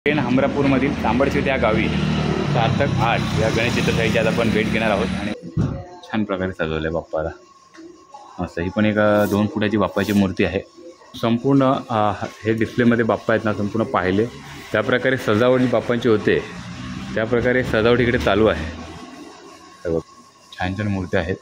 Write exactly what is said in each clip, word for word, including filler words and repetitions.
पेण हमरापूरमधील तांबडशेत या गावी सार्थक आर्ट या गणेश चित्रशाहीची आज आपण भेट घेणार आहोत आणि छान प्रकारे सजवलं आहे बाप्पाला. मस्त ही पण एक दोन फुटाची बाप्पाची मूर्ती आहे. संपूर्ण हे डिस्प्लेमध्ये बाप्पा आहेत ना संपूर्ण पाहिले त्या प्रकारे सजावट बाप्पांची होते त्या प्रकारे सजावट इकडे चालू आहे. छान छान मूर्त्या आहेत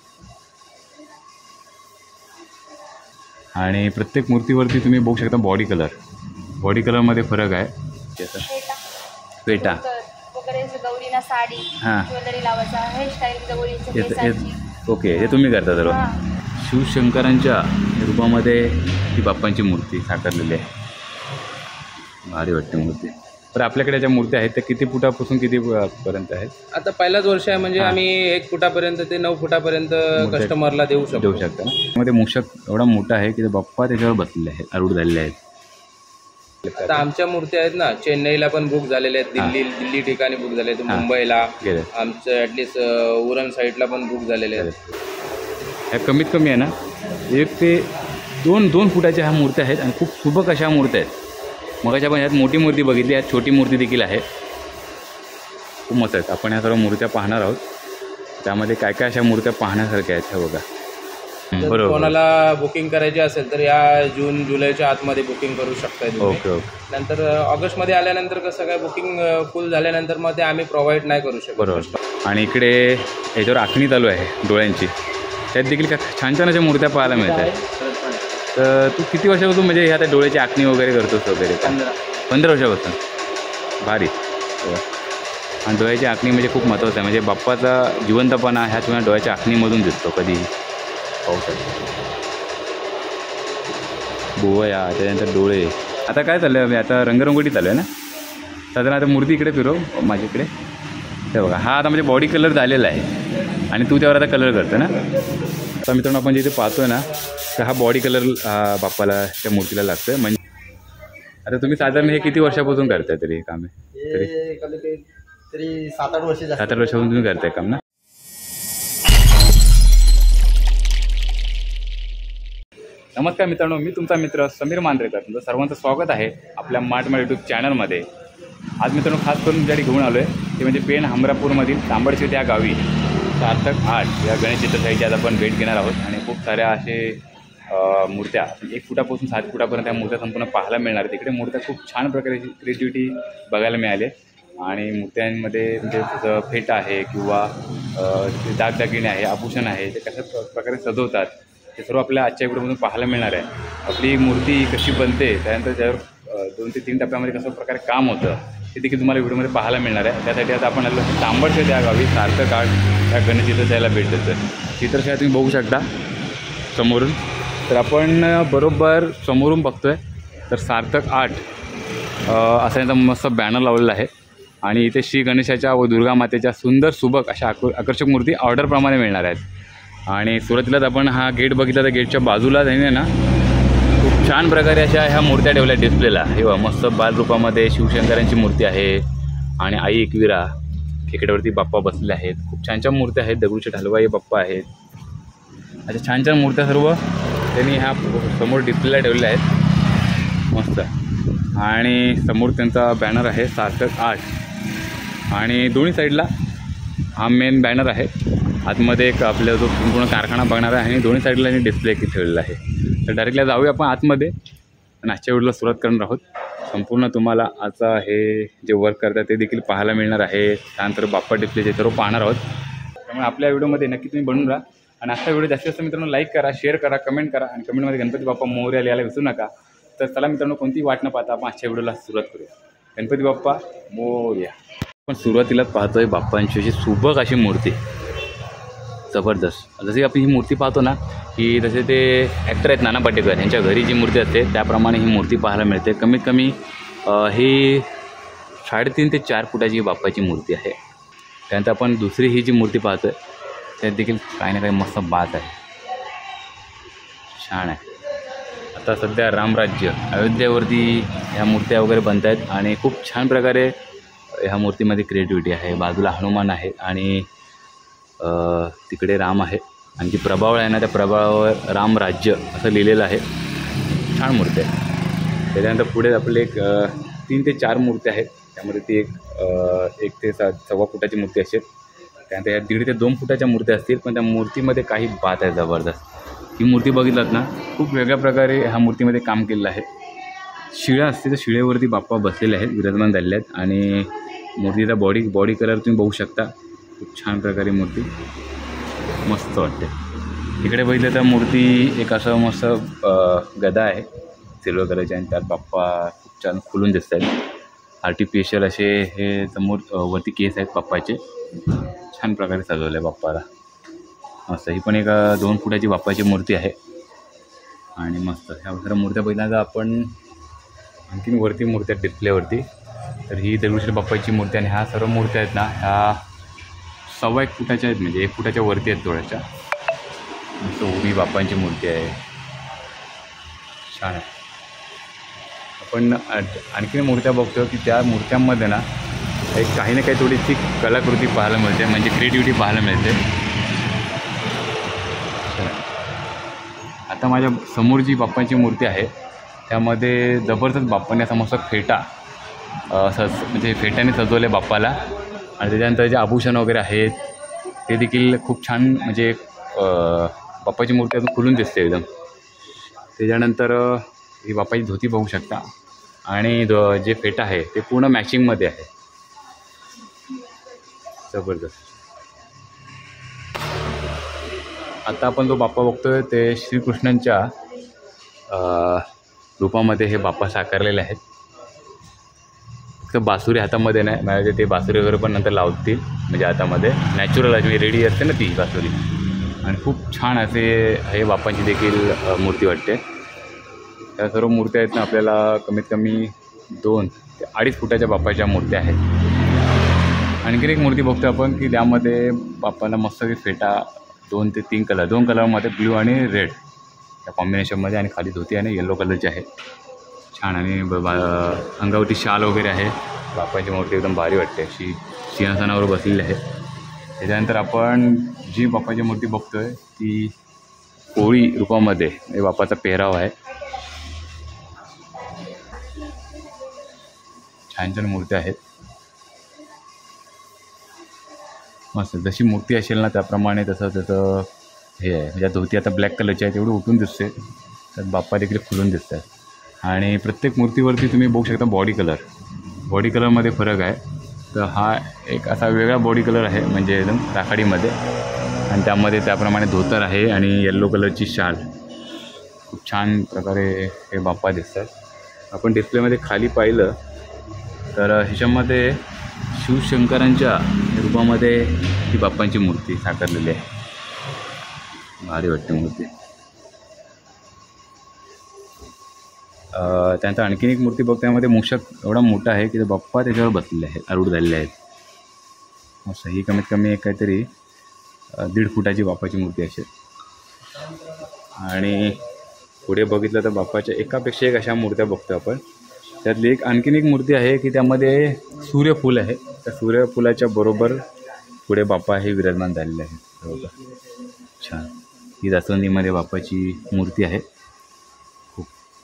आणि प्रत्येक मूर्तीवरती तुम्ही बघू शकता बॉडी कलर बॉडी कलरमध्ये फरक आहे. पेटा वगैरे गौरीला साडी हां ज्वेलरी लावायचा हेअरस्टाईल गौरींच्या केसांची. ओके हे तुम्ही करता तर शिवशंकरांच्या रूपामध्ये ही बाप्पांची मूर्ती साकारलेली आहे. भारी वाटते मूर्ती. तर आपल्याकडे ज्या मूर्त्या आहेत त्या किती फुटापासून किती पर्यंत आहेत? आता पहिलाच वर्ष आहे म्हणजे आम्ही एक फुटापर्यंत ते नऊ फुटापर्यंत कस्टमरला देऊ शकतो देऊ शकता ना. मध्ये मूषक एवढा मोठा आहे की बाप्पा त्याच्यावर बसलेले आहेत आरूढ झालेले आहेत. आता आमच्या मूर्त्या आहेत ना चेन्नईला पण बुक झालेल्या आहेत, दिल्ली दिल्ली ठिकाणी बुक झाले आहेत, मुंबईला आमचं ॲटलिस्ट उरण साईडला पण बुक झालेले आहेत. ह्या कमीत कमी आहे ना एक ते दोन दोन फुटाच्या ह्या मूर्त्या आहेत आणि खूप सुबक अशा मूर्त्या आहेत. मग अशा आपण ह्यात मोठी मूर्ती बघितली यात छोटी मूर्ती देखील आहे. खूप मस्त आहेत. आपण ह्या सर्व मूर्त्या पाहणार आहोत. त्यामध्ये काय काय अशा मूर्त्या पाहण्यासारख्या आहेत ह्या बघा. बरोबर. कोणाला बुकिंग करायची असेल तर या जून जुलैच्या आतमध्ये बुकिंग करू शकताय. Okay okay. नंतर ऑगस्टमध्ये आल्यानंतर कसं काय बुकिंग फुल झाल्यानंतर मग ते आम्ही प्रोव्हाइड नाही करू शकतो. बरोबर. आणि इकडे याच्यावर आखणी चालू आहे डोळ्यांची. त्यात देखील का छान छान अशा मूर्त्या पाहायला मिळत आहेत. तर तू किती वर्षापासून म्हणजे ह्या त्या डोळ्याची आखणी वगैरे करतोस वगैरे? पंधरा पंधरा वर्षापासून. भारी. आणि डोळ्याची आखणी म्हणजे खूप महत्त्वाचं आहे. म्हणजे बाप्पाचा जिवंतपणा ह्या तुम्हाला डोळ्याच्या आखणीमधून दिसतो कधी पाहू शकतो. बोवया त्याच्यानंतर डोळे. आता काय चाललं आहे आता रंगरंगोटी चालू आहे ना साधारण. आता मूर्ती इकडे फिरव माझ्याकडे. ते बघा हा आता म्हणजे बॉडी कलर झालेला आहे आणि तू त्यावर आता कलर करतो ना. आता मित्रांनो आपण जिथे पाहतोय ना तर हा बॉडी कलर बाप्पाला त्या मूर्तीला लागतोय. म्हणजे आता तुम्ही साधारण हे किती वर्षापासून करताय तरी हे काम आहे? तरी तरी सात आठ वर्ष सात आठ वर्षापासून तुम्ही करताय काम ना. नमस्कार मित्रांनो, मी तुमचा मित्र समीर मांजरेकर. तुमचं सर्वांचं स्वागत आहे आपल्या मार्टमार्ट यूट्यूब चॅनलमध्ये. आज मित्रांनो खास करून ज्यासाठी घेऊन आलो आहे ते म्हणजे पेण हमरापूरमधील तांबडशेत या गावी सार्थक आर्ट या गणेश चित्रशाहीची आज आपण भेट घेणार आहोत. आणि खूप साऱ्या असे मूर्त्या एक फुटापासून सात फुटापर्यंत त्या मूर्त्या संपूर्ण पाहायला मिळणार आहेत. तिकडे मूर्त्या खूप छान प्रकारची क्रिएटिव्हिटी बघायला मिळाली. आणि मूर्त्यांमध्ये म्हणजे जसं फेटा आहे किंवा दागदागिने आहे आभूषण आहे ते कशा प्रकारे सजवतात ते सर्व आपल्या आजच्या व्हिडिओमधून पाहायला मिळणार आहे. आपली मूर्ती कशी बनते त्यानंतर त्यावर दोन ते तीन टप्प्यामध्ये कसं प्रकारे काम होतं ते देखील तुम्हाला व्हिडिओमध्ये पाहायला मिळणार आहे. त्यासाठी आता आपण आलो तांबडशेत या गावी सार्थक आर्ट या गणेश चित्रशाहीला भेट देतो. चित्रशाही तुम्ही बघू शकता समोरून. तर आपण बरोबर समोरून बघतोय तर सार्थक आर्ट असा यांचा मस्त बॅनर लावलेला आहे. आणि इथे श्री गणेशाच्या व दुर्गा मातेच्या सुंदर सुबक अशा आक आकर्षक मूर्ती ऑर्डरप्रमाणे मिळणार आहेत. आणि सुरुवातीलाच आपण हा गेट बघितला तर गेटच्या बाजूला जाईन ना खूप छान प्रकारे अशा ह्या मूर्त्या ठेवल्या डिस्प्लेला. हे वा मस्त बालरूपामध्ये शिवशंकरांची मूर्ती आहे आणि आई एकविरा खेकड्यावरती बाप्पा बसलेले आहेत. खूप छान छान मूर्त्या आहेत. दगडूशेठ हलवाई बाप्पा आहेत. अशा छान छान मूर्त्या सर्व त्यांनी ह्या समोर डिस्प्लेला ठेवलेल्या आहेत मस्त. आणि समोर त्यांचा बॅनर आहे सार्थक आर्ट आणि दोन्ही साईडला हा मेन बॅनर आहे. आतमध्ये एक आपल्या जो संपूर्ण कारखाना बघणार आहे आणि दोन्ही साईडला डिस्प्ले ठेवलेला आहे. तर डायरेक्टला जाऊया आपण आतमध्ये आणि आजच्या व्हिडिओला सुरुवात करणार आहोत. संपूर्ण तुम्हाला आता हे जे वर्क करतात ते देखील पाहायला मिळणार आहे. त्यानंतर बाप्पा डिस्प्लेचे सर्व पाहणार आहोत. त्यामुळे आपल्या व्हिडिओमध्ये नक्की तुम्ही बनून राहा. आणि आजचा व्हिडिओ जास्तीत जास्त मित्रांनो लाईक करा, शेअर करा, कमेंट करा आणि कमेंटमध्ये गणपती बाप्पा मोरया लिहायला विसरू नका. तर चला मित्रांनो कोणती वाट न पाहता आपण आजच्या व्हिडिओला सुरुवात करूया. गणपती बाप्पा मोरया. आपण सुरुवातीलाच पाहतोय बाप्पांची अशी सुबक अशी मूर्ती जबरदस्त. जशी आपण ही मूर्ती पाहतो ना की जसे ते ॲक्टर आहेत नाना पाटेकर यांच्या घरी जी मूर्ती असते त्याप्रमाणे ही मूर्ती पाहायला मिळते. कमीत कमी ही साडेतीन ते चार फुटाची बाप्पाची मूर्ती आहे. त्यानंतर आपण दुसरी ही जी मूर्ती पाहतो आहे त्यात देखील काही ना काही मस्त बात आहे. छान आहे. आता सध्या रामराज्य अयोध्येवरती ह्या मूर्त्या वगैरे बनत आहेत आणि खूप छान प्रकारे ह्या मूर्तीमध्ये क्रिएटिव्हिटी आहे. बाजूला हनुमान आहे आणि तिकडे राम आहे आणि जी प्रभावळ आहे ना त्या प्रभावावर रामराज्य असं लिहिलेलं आहे. छान मूर्ती आहे. त्याच्यानंतर पुढे आपले एक तीन ते चार मूर्त्या आहेत त्यामध्ये ती एक अ, एक ते सा सव्वा फुटाची मूर्ती असेल. त्यानंतर या दीड ते दोन फुटाच्या मूर्त्या असतील, पण त्या मूर्तीमध्ये काही बात आहे जबरदस्त. ही मूर्ती बघितलात ना, खूप वेगळ्या प्रकारे ह्या मूर्तीमध्ये काम केलेलं आहे. शिळा असते, तर शिळेवरती बाप्पा बसलेले आहेत, विराजमान झालेले आहेत. आणि मूर्तीचा बॉडी बॉडी कलर तुम्ही बघू शकता. खूप छान प्रकारे मूर्ती मस्त वाटते. इकडे बघितलं तर मूर्ती एक असं मस्त गदा आहे सिल्वर कलरची, आणि त्यात बाप्पा खूप छान खुलून दिसत आहेत. आर्टिफिशियल असे हे समोर वरती केस आहेत बाप्पाचे. छान प्रकारे सजवलं आहे बाप्पाला मस्त. ही पण एक दोन फुटाची बाप्पाची मूर्ती आहे. आणि मस्त ह्या सर्व मूर्त्या पहिल्यांदा आपण आणखीन वरती मूर्त्या डिस्प्लेवरती. तर ही दगडूशेठ बाप्पाची मूर्ती, आणि ह्या सर्व मूर्त्या आहेत ना, ह्या सव्वा एक फुटाच्या आहेत, म्हणजे एक फुटाच्या वरती आहेत थोड्याशा. मस्त उभी बाप्पांची मूर्ती आहे, छान आहे. आपण आणखीन मूर्त्या बघतो की त्या मूर्त्यांमध्ये ना एक काही ना काही थोडीशी कलाकृती पाहायला मिळते, म्हणजे क्रिएटिव्हिटी पाहायला मिळते. आता माझ्या समोर जी बाप्पांची मूर्ती आहे त्यामध्ये जबरदस्त बाप्पांनी असा मस्त फेटा सज म्हणजे फेट्याने सजवले बाप्पाला. आणि त्याच्यानंतर जे आभूषण वगैरे आहेत ते देखील खूप छान, म्हणजे बाप्पाची मूर्ती अजून खुलून दिसते एकदम. त्याच्यानंतर ही बाप्पाची धोती बघू शकता, आणि जे फेटा आहे ते पूर्ण मॅचिंगमध्ये आहे, जबरदस्त. आता आपण जो बाप्पा बघतोय ते श्रीकृष्णांच्या रूपामध्ये हे बाप्पा साकारलेले आहेत. फक्त बासुरी हातामध्ये नाही, म्हणजे ते बासुरी वगैरे पण नंतर लावतील, म्हणजे हातामध्ये नॅचरल आहे, रेडी असते ना ती बासुरी. आणि खूप छान असे हे बाप्पांची देखील मूर्ती वाटते. त्या सर्व मूर्त्या आहेत ना, आपल्याला कमीत कमी दोन ते अडीच फुटाच्या बाप्पाच्या मूर्त्या आहेत. आणखीन एक मूर्ती बघतो आपण की त्यामध्ये बाप्पाला मस्त फेटा दोन ते तीन कलर दोन कलरमध्ये ब्ल्यू आणि रेड त्या कॉम्बिनेशनमध्ये, आणि खाली धोती आणि येलो कलरची आहे, छान. आणि अंगावरती शाल वगैरे आहे. बाप्पाची मूर्ती एकदम भारी वाटते, अशी सिंहासनावर बसलेली आहे. त्याच्यानंतर आपण जी बाप्पाची मूर्ती बघतो आहे ती कोळी रूपामध्ये हे बाप्पाचा पेहराव आहे. छान छान मूर्त्या आहेत मस्त. जशी मूर्ती असेल ना त्याप्रमाणे तसं त्याचं हे आहे. म्हणजे धोती आता ब्लॅक कलरची आहे, तेवढी उठून दिसते, त्यात बाप्पा देखील खुलून दिसत आहेत. आणि प्रत्येक मूर्तीवरती तुम्ही बघू शकता बॉडी कलर बॉडी कलरमध्ये फरक आहे. तर हा एक असा वेगळा बॉडी कलर आहे, म्हणजे एकदम राखाडीमध्ये, आणि त्यामध्ये त्याप्रमाणे धोतर आहे आणि येल्लो कलरची शाल. खूप छान प्रकारे हे बाप्पा दिसतात. आपण डिस्प्लेमध्ये खाली पाहिलं तर ह्याच्यामध्ये शिवशंकरांच्या रूपामध्ये ही बाप्पांची मूर्ती साकारलेली आहे. भारी वाटते मूर्ती. त्यानंतर आणखीन एक मूर्ती बघतो, त्यामध्ये मूषक एवढा मोठा आहे की ते बाप्पा त्याच्यावर बसलेले आहेत, आरूढ झालेले आहेत. मस्त. ही कमीत कमी एक काहीतरी दीड फुटाची बाप्पाची मूर्ती असेल. आणि पुढे बघितलं तर बाप्पाच्या एकापेक्षा एक अशा मूर्त्या बघतो आपण. त्यातली एक आणखीन एक मूर्ती आहे की त्यामध्ये सूर्यफूल आहे. त्या सूर्यफुलाच्या बरोबर पुढे बाप्पा हे विराजमान झालेले आहे. बरोबर, छान. ही जास्वंदीमध्ये बाप्पाची मूर्ती आहे. खूप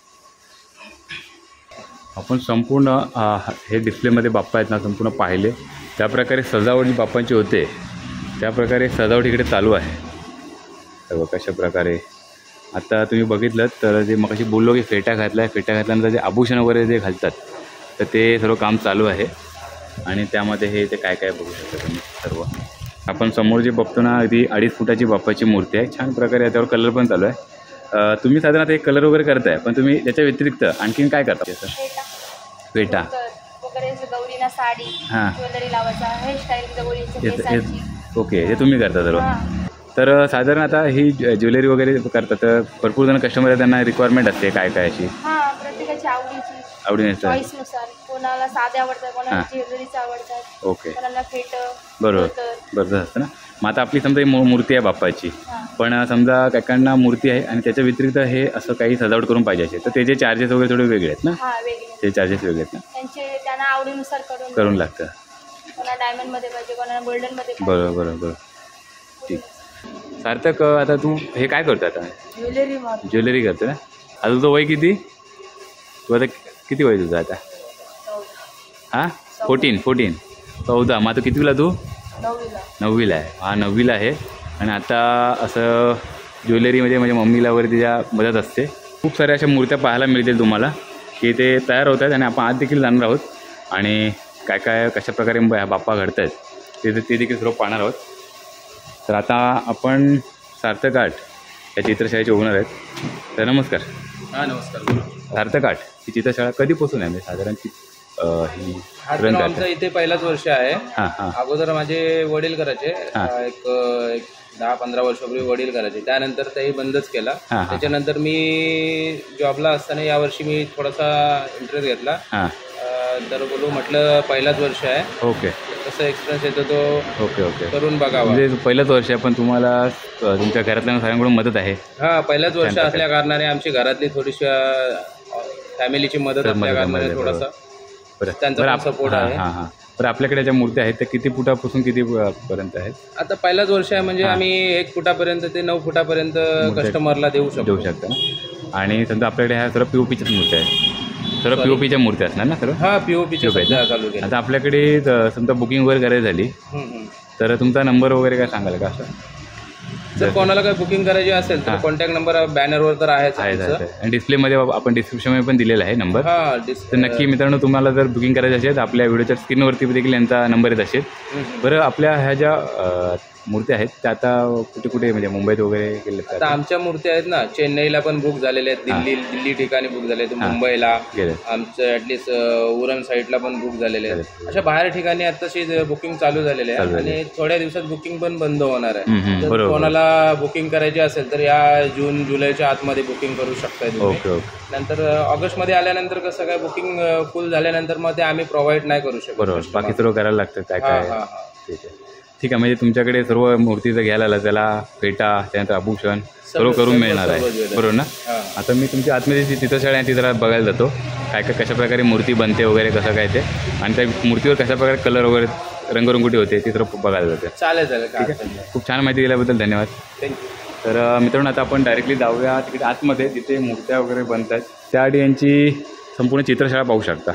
आपण संपूर्ण हे डिस्प्लेमध्ये बाप्पा आहेत ना संपूर्ण पाहिले. त्याप्रकारे सजावट जी बाप्पांची होते त्याप्रकारे सजावट इकडे चालू आहे. तर कशा प्रकारे आता तुम्ही बघितलं तर जे मगाशी बोललो की फेटा घातला आहे, फेटा घातल्यानंतर जे आभूषण वगैरे जे घालतात तर ते सर्व काम चालू आहे. आणि त्यामध्ये हे ते काय काय बघू शकता तुम्ही सर्व. आपण समोर जे बघतो ना ती अडीच फुटाची बाप्पाची मूर्ती आहे. छान प्रकारे त्यावर कलर पण चालू आहे. तुम्ही साधारणतः एक कलर वगैरे करताय, पण तुम्ही त्याच्या व्यतिरिक्त आणखीन काय करता? फेटा वगैरे, गौरीला साडी, हां, ज्वेलरी लावायचा, हेअरस्टाईल गौरीची. ओके, हे तुम्ही करता सर्व. तर साधारण आता ही ज्वेलरी वगैरे करतात तर भरपूर जण कस्टमर आहे, त्यांना रिक्वायरमेंट असते काय काय अशी? हां, प्रत्येकाची आवडीची आवडीनुसार चॉईसनुसार. कोणाला साधे आवडतात, कोणाला ज्वेलरीच आवडतात, ओके, कोणाला फेट. बरोबर बरोबर असतं ना. मग आता आपली समजा ही मूर्ती आहे बाप्पाची, पण समजा काकांना मूर्ती आहे आणि त्याच्या व्यतिरिक्त हे असं काही सजावट करून पाहिजे असेल तर त्याचे चार्जेस वगैरे थोडे वेगळे आहेत ना? हां, वेगळे. ते चार्जेस वेगळे आहेत ना? त्यांचे त्यांना आवडीनुसार करून करून लागतं. कोणाला डायमंडमध्ये पाहिजे, कोणाला गोल्डनमध्ये पाहिजे. बरोबर बरोबर बरोबर ठीक. सार्थक, आता तू हे काय करतो? आता ज्वेलरी ज्वेलरी करतो ना. आता तुझं वय किती? तू आता किती वय तुझं आता? हां, फोर्टीन फोर्टीन चौदा. मग आता कितवीला तू? नववीला. नववीला आहे. हा नववीला आहे. आणि आता असं ज्वेलरीमध्ये म्हणजे मम्मीला वगैरे तिच्या मदत असते. खूप साऱ्या अशा मूर्त्या पाहायला मिळतील तुम्हाला की ते तयार होत आहेत आणि आपण आज देखील जाणार आहोत आणि काय काय कशा प्रकारे बाप्पा घडत आहेत ते ते देखील सर्व पाहणार आहोत. तर आता आपण सार्थक आर्ट या चित्रशाळेचे ओनर आहेत. तर नमस्कार. हां नमस्कार. सार्थक आर्ट ही चित्रशाळा कधीपासून आहे म्हणजे साधारण की ही हा तर आमचं इथे पहिलाच वर्ष आहे. हां हां अगोदर माझे वडील करायचे एक एक दहा पंधरा वर्षापूर्वी वडील करायचे. त्यानंतर तेही बंदच केला. त्याच्यानंतर मी जॉबला असताना यावर्षी मी थोडासा इंटरेस्ट घेतला. हां तर बोलू म्हटलं पहिलाच वर्ष आहे. ओके. कसा एक्सपिरियन्स येतो तो ओके ओके करून बघावा. म्हणजे पहिलंच वर्ष आहे पण तुम्हाला तुमच्या घरातल्या सगळ्यांकडून मदत आहे. हां पहिल्याच वर्ष असल्या कारणाने आमची घरातली थोडीशी फॅमिलीची मदत असल्या कारणाने थोडासा त्यांचा सपोर्ट आहे. हां हां. तर आपल्याकडे ज्या मूर्त्या आहेत त्या किती फुटापासून किती पर्यंत आहेत? आता पहिलाच वर्ष आहे म्हणजे आम्ही एक फुटापर्यंत ते नऊ फुटापर्यंत कस्टमरला देऊ शकतो देऊ शकता ना. आणि समजा आपल्याकडे ह्या सर्व पीओपीच्याच मूर्त्या आहेत. सर्व पीओपीच्या मूर्त्या असणार ना सर्व? हां पीओपीच्या चालू केल्या. आता आपल्याकडे समजा बुकिंग वगैरे करायची झाली तर तुमचा नंबर वगैरे काय सांगाल का? असं जर कोणाला काही बुकिंग करायची असेल तर कॉन्टॅक्ट नंबर बॅनरवर तर आहेच आहे. आणि डिस्प्लेमध्ये आपण डिस्क्रिप्शनमध्ये पण दिलेला आहे नंबर. हां तर नक्की मित्रांनो तुम्हाला जर बुकिंग करायची असेल तर आपल्या व्हिडिओच्या स्क्रीनवरती देखील यांचा नंबर येत असेल. बरं आपल्या ह्या ज्या मूर्त्या आहेत त्या आता कुठे कुठे म्हणजे मुंबईत वगैरे गेले? आता आमच्या मूर्त्या आहेत ना चेन्नईला पण बुक झालेल्या आहेत. दिल्ली दिल्ली ठिकाणी बुक झाले आहेत. मुंबईला आमचं ॲटलिस्ट उरण साईडला पण बुक झालेले आहेत. अशा बाहेर ठिकाणी आताशी बुकिंग चालू झालेले आहे आणि थोड्या दिवसात बुकिंग पण बंद होणार आहे. जर कोणाला बुकिंग करायची असेल तर या जून जुलैच्या आतमध्ये बुकिंग करू शकताय तुम्ही. नंतर ऑगस्टमध्ये आल्यानंतर कसं काय बुकिंग फुल झाल्यानंतर मग ते आम्ही प्रोव्हाइड नाही करू शकतो. बरोबर. बाकी सर्व करायला लागतं काय काय. ठीक आहे ठीक आहे. म्हणजे तुमच्याकडे सर्व मूर्ती जर घ्यायला आला त्याला फेटा त्यानंतर आभूषण सर्व करून मिळणार आहे बरोबर ना. आता मी तुमच्या आतमध्ये जी चित्रशाळा आहे ती जरा बघायला जातो काय काय कशा प्रकारे मूर्ती बनते वगैरे कसं काय ते आणि त्या मूर्तीवर कशा प्रकारे कलर वगैरे रंगरंगोटी होते ती सर्व बघायला जाते. चालेल चालेल. ठीक आहे. खूप छान माहिती दिल्याबद्दल धन्यवाद. थँक्यू. तर मित्रांनो आता आपण डायरेक्टली जाऊया तिकडे आतमध्ये जिथे मूर्त्या वगैरे बनतात त्याआधी यांची संपूर्ण चित्रशाळा पाहू शकता.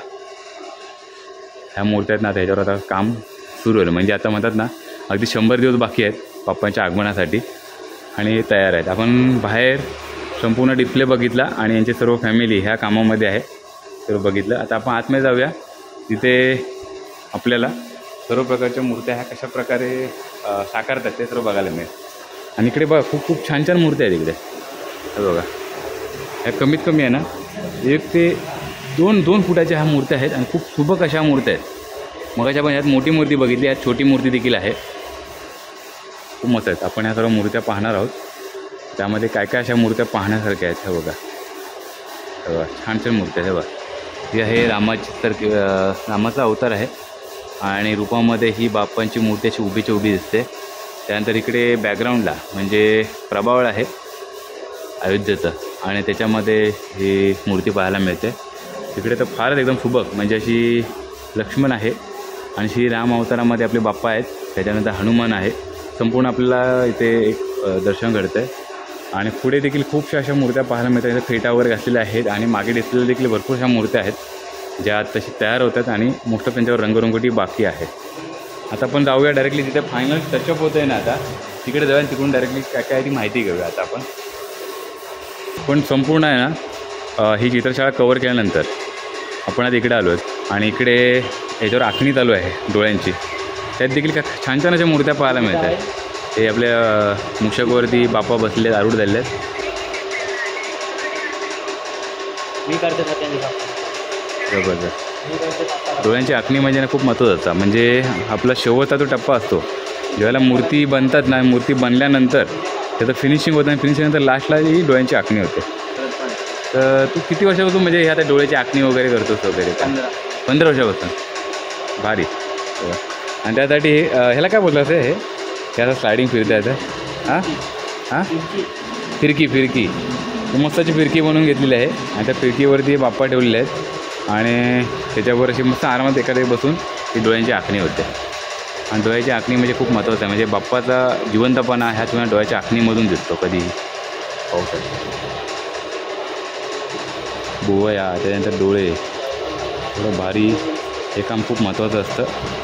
ह्या मूर्त्या आहेत ना त्याच्यावर आता काम सुरू होईल म्हणजे आता म्हणतात ना अगदी शंभर दिवस बाकी आहेत बाप्पांच्या आगमनासाठी आणि तयार आहेत. आपण बाहेर संपूर्ण डिस्प्ले बघितला आणि यांची सर्व फॅमिली ह्या कामामध्ये आहे सर्व बघितलं. आता आपण आतमध्ये जाऊया तिथे आपल्याला सर्व प्रकारच्या मूर्त्या ह्या कशा प्रकारे साकारतात ते सर्व बघायला मिळेल. आणि इकडे बघा खूप खूप छान छान मूर्त्या आहेत इकडे. हे बघा ह्या कमीत कमी आहे ना एक ते दोन दोन फुटाच्या ह्या मूर्त्या आहेत आणि खूप सुबक अशा मूर्त्या आहेत. मगाच्या पण ह्यात मोठी मूर्ती बघितली यात छोटी मूर्ती देखील आहे. खूप मस्त आहेत. आपण ह्या सर्व मूर्त्या पाहणार आहोत त्यामध्ये काय काय अशा मूर्त्या पाहण्यासारख्या आहेत. हे बघा हे बघा छान छान मूर्त्या हे बघा. ही आहे रामाची तर रामाचा अवतार आहे आणि रूपामध्ये ही बाप्पांची मूर्ती अशी उभीची उभी दिसते. त्यानंतर इकडे बॅकग्राऊंडला म्हणजे प्रभावळ आहे अयोध्येचं आणि त्याच्यामध्ये ही मूर्ती पाहायला मिळते. तिकडे तर फारच एकदम सुबक म्हणजे अशी लक्ष्मण आहे आणि श्री राम अवतारामध्ये आपले बाप्पा आहेत. त्याच्यानंतर हनुमान आहे. संपूर्ण आपल्याला इथे एक दर्शन घडतं आहे आणि पुढे देखील खूपशा अशा मूर्त्या पाहायला मिळतात. इथे फेटा वगैरे घातलेल्या आहेत आणि मागे डिस्प्लेला देखील भरपूर अशा मूर्त्या आहेत ज्या तशी तयार होतात आणि मोस्ट ऑफ त्यांच्यावर रंगरंगोटी बाकी आहे. आता आपण जाऊया डायरेक्टली जिथे फायनल टचअप होतं आहे ना आता तिकडे जाऊया तिकडून डायरेक्टली काय काय ती माहिती घेऊया. आता आपण पण संपूर्ण आहे ना ही चित्रशाळा कवर केल्यानंतर आपण आता इकडे आलो आहेत आणि इकडे याच्यावर आखणी चालू आहे डोळ्यांची. त्यात देखील का छान छान अशा मूर्त्या पाहायला मिळत आहेत. ते आपल्या मुषकवरती बाप्पा बसले आरूढ झाले आहेत. जबरदस्त. डोळ्यांची आखणी म्हणजे ना खूप महत्त्वाचा म्हणजे आपला शेवटचा तो टप्पा असतो ज्यावेळेला मूर्ती बनतात ना मूर्ती बनल्यानंतर त्याचं फिनिशिंग होतं आणि फिनिशिंगनंतर लास्टला ही डोळ्यांची आखणी होते. तर तू किती वर्षापासून म्हणजे ह्या त्या डोळ्याची आखणी वगैरे करतोस वगैरे? पंधरा पंधरा वर्षापासून. भारी. आणि त्यासाठी ह्याला काय बोललं असं हे त्याला स्लायडिंग फिरता येतं. हां हां फिरकी फिरकी मस्ताची फिरकी बनवून घेतलेली आहे आणि त्या फिरकीवरती बाप्पा ठेवलेले आहेत आणि त्याच्यावर अशी मस्त आरामात एखाद्या बसून ती डोळ्यांची आखणी होते. आणि डोळ्याची आखणी म्हणजे खूप महत्त्वाचं आहे म्हणजे बाप्पाचा जिवंतपणा ह्या तुम्हाला डोळ्याच्या आखणीमधून दिसतो कधीही पाहू शकतो. बुवया त्याच्यानंतर डोळे थोडं भारी हे काम खूप महत्त्वाचं असतं.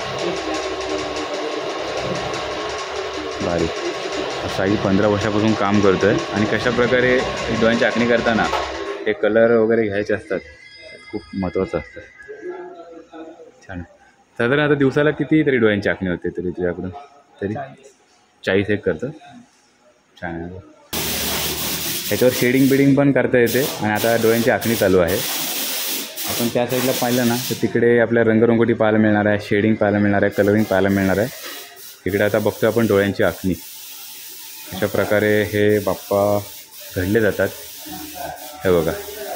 भारी. साई पंधरा वर्षापासून काम करतो आहे आणि कशाप्रकारे डोळ्यांची आखणी करताना हे कलर वगैरे घ्यायचे असतात, खूप महत्त्वाचं असतं. छान. साधारण आता दिवसाला किती तरी डोळ्यांची आखणी होते तरी तुझ्याकडून? तरी चाळीस एक करतं. छान आहे. ह्याच्यावर शेडिंग बिडिंग पण करता येते आणि आता डोळ्यांची आखणी चालू आहे. आपण त्या साईडला पाहिलं ना तर तिकडे आपल्या रंगरंगोटी पाहायला मिळणार आहे, शेडिंग पाहायला मिळणार आहे, कलरिंग पाहायला मिळणार आहे. तिकडे आता बघतो आपण डोळ्यांची आखणी. अशा प्रकारे हे बाप्पा घडले जातात. हे बघा,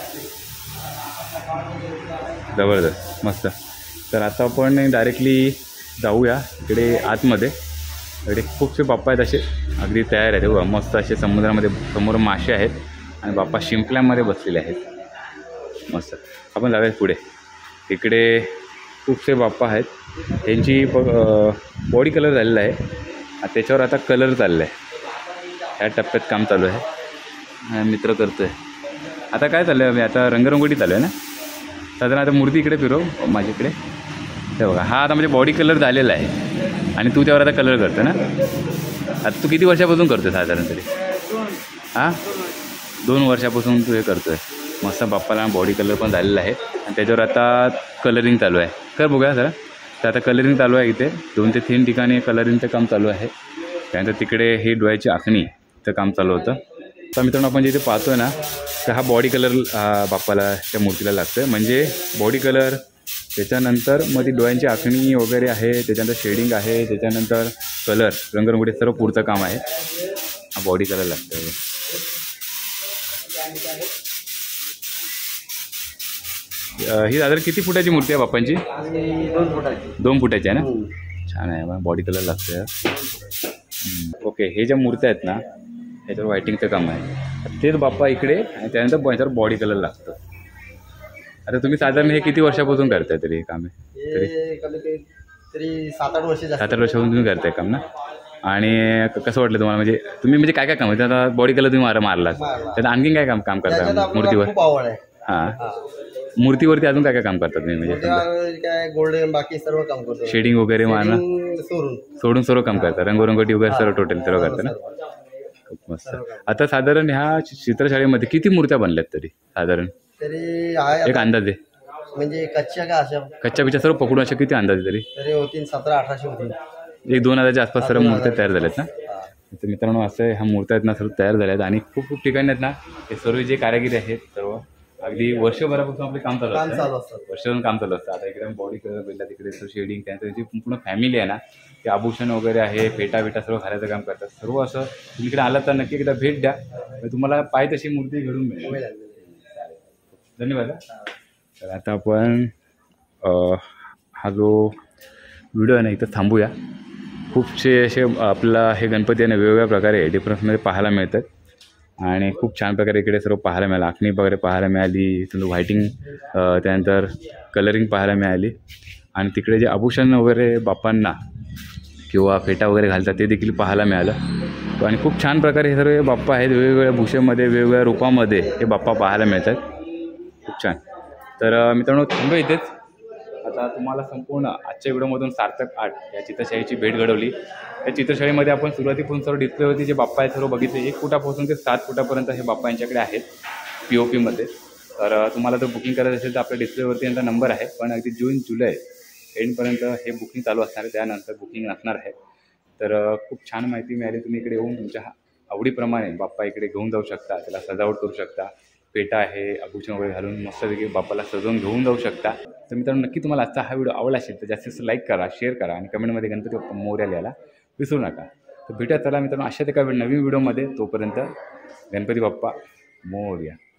जबरदस्त, मस्त. तर आता आपण डायरेक्टली जाऊया इकडे आतमध्ये. इकडे खूपसे बाप्पा आहेत, असे अगदी तयार आहेत. बघा, मस्त असे समुद्रामध्ये समोर मासे आहेत आणि बाप्पा शिंपल्यामध्ये बसलेले आहेत. मस्त. आपण जाऊयात पुढे. इकडे खूपसे बाप्पा आहेत. त्यांची ब बॉडी कलर झालेला आहे, त्याच्यावर आता कलर चालला आहे. ह्या टप्प्यात काम चालू आहे. मित्र करतो आहे. आता काय चाललं आहे? आता रंगरंगोटी चालू आहे ना. साधारण आता मूर्ती इकडे फिरव माझ्याकडे. हे बघा, हा आता म्हणजे बॉडी कलर झालेला आहे आणि तू त्यावर आता कलर करतो ना. आता तू किती वर्षापासून करतो साधारण तरी? हां, दोन वर्षापासून तू हे करतो आहे. मस्त बाप्पाला बॉडी कलर पण झालेला आहे आणि त्याच्यावर आता कलरिंग चालू आहे. कर बघूया जरा. तर आता कलरिंग चालू आहे. इथे दोन ते तीन ठिकाणी कलरिंगचं काम चालू आहे. त्यानंतर तिकडे ही डोळ्याची आखणीचं काम चालू होतं. तर मित्रांनो, आपण जिथे पाहतो आहे ना, तर हा बॉडी कलर बाप्पाला त्या मूर्तीला लागतो आहे. म्हणजे बॉडी कलर, त्याच्यानंतर मग ती डोळ्यांची आखणी वगैरे आहे, त्याच्यानंतर शेडिंग आहे, त्याच्यानंतर कलर, रंगरंगोटी, सर्व पुढचं काम आहे. हा बॉडी कलर लागतो आहे. ही साधारण किती फुटाची मूर्ती आहे बाप्पांची? दोन फुटाची. दोन फुटाची आहे ना. छान आहे. मग बॉडी कलर लागतो आहे. ओके. हे ज्या मूर्त्या आहेत ना, ह्याच्यावर व्हायटिंगचं काम आहे. तेच बाप्पा इकडे आणि त्यानंतर ह्याच्यावर बॉडी कलर लागतं. आता तुम्ही साधारण हे किती वर्षापासून करताय तरी हे काम? आहे तरी तरी सात आठ वर्ष सात आठ वर्षापासून तुम्ही करताय काम ना. आणि कसं वाटलं तुम्हाला? म्हणजे तुम्ही म्हणजे काय काय काम आहे? आता बॉडी कलर तुम्ही मारा मारलात, त्यात आणखीन काय काम काम करता मूर्तीवर? खूप आवड आहे. हां, मूर्तीवरती अजून काय काय काम करतात तुम्ही? म्हणजे काय गोल्डन बाकी सर्व काम करतो. शेडिंग वगैरे मारणं सोडून सोडून सर्व काम करतात. रंगरंगोटी वगैरे सर्व टोटल सर्व करतात ना. खूप मस्त. आता साधारण ह्या चित्रशाळेमध्ये किती मूर्त्या बनल्यात तरी साधारण? तरी आहे एक अंदाजे, म्हणजे कच्च्या का अशा कच्च्या पिच्या सर्व पकडून अशा किती अंदाजे तरी? तरी होतील सतरा अठराशे होतील. एक दोन हजारच्या आसपास सर्व मूर्त्या तयार झाल्यात ना. तर मित्रांनो, असं ह्या मूर्त्या आहेत ना सर्व तयार झाल्या आहेत आणि खूप खूप ठिकाणी आहेत ना हे सर्व जे कारागिरी आहेत सर्व अगदी वर्षभरापासून आपले काम चालू काम चालू असतं. असतं. वर्षभरून काम चालू असतं. आता इकडे बॉडी कलर भेटला, तिकडे शेडिंग, त्यानंतर जी पूर्ण फॅमिली आहे ना, ते आभूषण वगैरे आहे, फेटा फेटा सर्व घालायचं काम करतात. सर्व असं तुम्ही इकडे आलात तर नक्की एकदा भेट द्या. तुम्हाला पाहिजे तशी मूर्ती घडून मिळेल. धन्यवाद. तर आता आपण हा जो व्हिडिओ आहे ना इथं थांबूया. खूपसे असे आपल्याला हे गणपती आहे ना वेगवेगळ्या प्रकारे डिफरन्समध्ये पाहायला मिळतात आणि खूप छान प्रकारे इकडे सर्व पाहायला मिळालं. आखणी वगैरे पाहायला मिळाली, समजा व्हायटिंग, त्यानंतर कलरिंग पाहायला मिळाली आणि तिकडे जे आभूषण वगैरे बाप्पांना किंवा फेटा वगैरे घालतात ते देखील पाहायला मिळालं. आणि खूप छान प्रकारे हे सर्व बाप्पा आहेत, वेगवेगळ्या भूषेमध्ये वेगवेगळ्या रूपामध्ये हे बाप्पा पाहायला मिळतात. खूप छान. तर मित्रांनो, थांबू इथेच. आता तुम्हाला संपूर्ण आजच्या व्हिडिओमधून सार्थक आर्ट या चित्रशाळेची भेट घडवली. या चित्रशाळेमध्ये आपण सुरुवातीपासून सर्व डिस्प्लेवरती जे बाप्पा आहेत सर्व बघितले. एक फुटापासून ते सात फुटापर्यंत हे बाप्पा यांच्याकडे आहेत पी ओ पीमध्ये. तर तुम्हाला जर बुकिंग करायचं असेल तर आपल्या डिस्प्लेवरती यांचा नंबर आहे. पण अगदी जून जुलै एंडपर्यंत हे बुकिंग चालू असणार आहे, त्यानंतर बुकिंग नसणार आहे. तर खूप छान माहिती मिळाली. तुम्ही इकडे येऊन तुमच्या आवडीप्रमाणे बाप्पा इकडे घेऊन जाऊ शकता, त्याला सजावट करू शकता. पेटा आहे, आभूषण वगैरे घालून मस्तपैकी बाप्पाला सजवून घेऊन जाऊ शकता. तर मित्रांनो, नक्की तुम्हाला आजचा हा व्हिडिओ आवडला असेल तर जास्तीत जास्त लाईक करा, शेअर करा आणि कमेंटमध्ये गणपती बाप्पा मोरया लिहायला विसरू नका. तर भेटूया चला मित्रांनो अशाच एका नवीन व्हिडिओमध्ये. तोपर्यंत गणपती बाप्पा मोरया.